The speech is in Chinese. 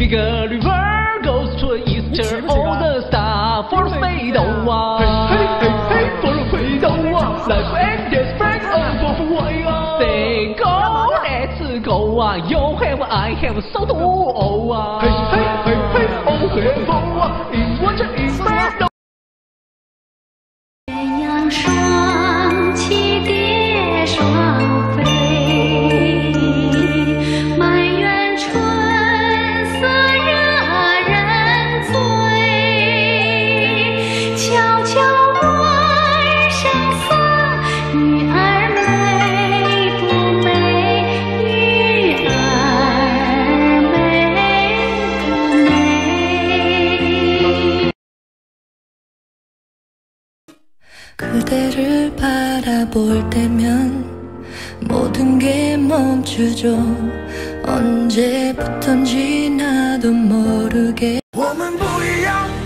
Big river goes to eastern, all the stars for fade away. Hey, hey, hey, for fade away. Life and death break over for why? Say go, let's go. You have, I have, so do all. Hey, hey, hey, hey, oh, heaven, in what is bad. 鸳鸯双栖蝶双飞，满园春色惹人醉。悄悄问声色，女儿美不美？女儿美不美？ 그대를 바라볼 때면 모든 게 멈추죠. 언제부턴지 나도 모르게 我们不一样。